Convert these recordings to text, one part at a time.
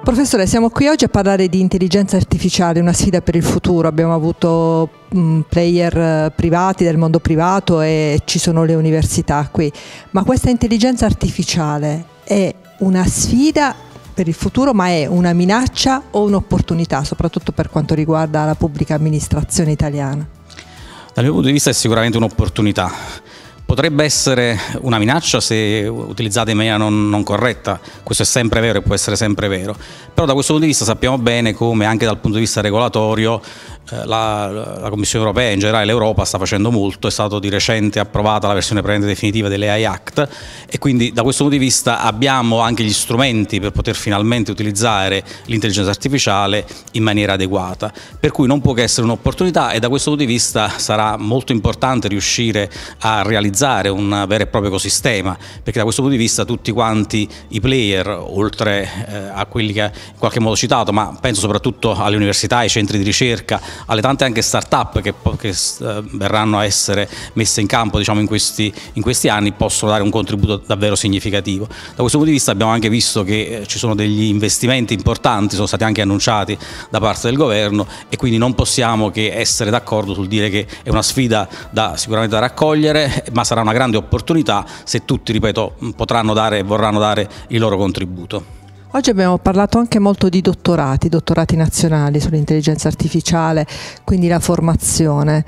Professore, siamo qui oggi a parlare di intelligenza artificiale, una sfida per il futuro. Abbiamo avuto player privati del mondo privato e ci sono le università qui. Ma questa intelligenza artificiale è una sfida per il futuro, ma è una minaccia o un'opportunità, soprattutto per quanto riguarda la pubblica amministrazione italiana? Dal mio punto di vista è sicuramente un'opportunità. Potrebbe essere una minaccia se utilizzata in maniera non corretta, questo è sempre vero e può essere sempre vero, però da questo punto di vista sappiamo bene come anche dal punto di vista regolatorio la Commissione europea e in generale l'Europa sta facendo molto. È stata di recente approvata la versione definitiva dell'AI Act e quindi da questo punto di vista abbiamo anche gli strumenti per poter finalmente utilizzare l'intelligenza artificiale in maniera adeguata, per cui non può che essere un'opportunità e da questo punto di vista sarà molto importante riuscire a realizzare un vero e proprio ecosistema, perché da questo punto di vista tutti quanti i player, oltre a quelli che in qualche modo ho citato, ma penso soprattutto alle università, ai centri di ricerca, alle tante anche start-up che verranno a essere messe in campo in questi anni, possono dare un contributo davvero significativo. Da questo punto di vista abbiamo anche visto che ci sono degli investimenti importanti, sono stati anche annunciati da parte del governo e quindi non possiamo che essere d'accordo sul dire che è una sfida sicuramente da raccogliere, ma sarà una grande opportunità se tutti, ripeto, potranno dare e vorranno dare il loro contributo. Oggi abbiamo parlato anche molto di dottorati nazionali sull'intelligenza artificiale, quindi la formazione.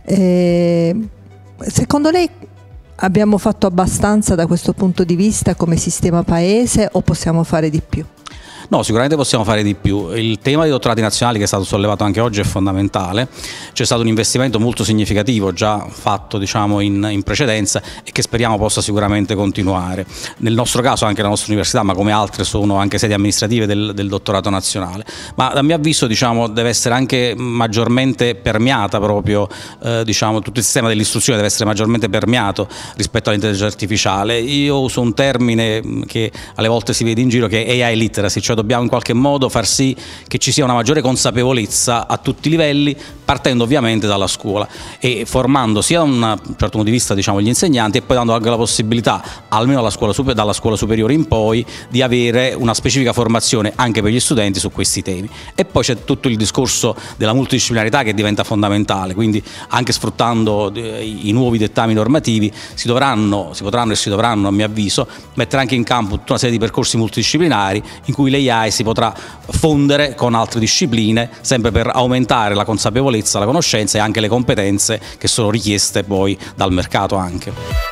Secondo lei abbiamo fatto abbastanza da questo punto di vista come sistema paese o possiamo fare di più? No, sicuramente possiamo fare di più. Il tema dei dottorati nazionali che è stato sollevato anche oggi è fondamentale. C'è stato un investimento molto significativo già fatto in precedenza e che speriamo possa sicuramente continuare. Nel nostro caso anche la nostra università, ma come altre sono anche sedi amministrative del dottorato nazionale. Ma a mio avviso deve essere anche maggiormente permeata tutto il sistema dell'istruzione deve essere maggiormente permeato rispetto all'intelligenza artificiale. Io uso un termine che alle volte si vede in giro che è AI literacy, cioè dobbiamo in qualche modo far sì che ci sia una maggiore consapevolezza a tutti i livelli, partendo ovviamente dalla scuola e formando sia da un certo punto di vista gli insegnanti e poi dando anche la possibilità, almeno dalla scuola superiore in poi, di avere una specifica formazione anche per gli studenti su questi temi. E poi c'è tutto il discorso della multidisciplinarità che diventa fondamentale, quindi anche sfruttando i nuovi dettami normativi si potranno a mio avviso mettere anche in campo tutta una serie di percorsi multidisciplinari in cui l'AI si potrà fondere con altre discipline, sempre per aumentare la consapevolezza, la conoscenza e anche le competenze che sono richieste poi dal mercato anche.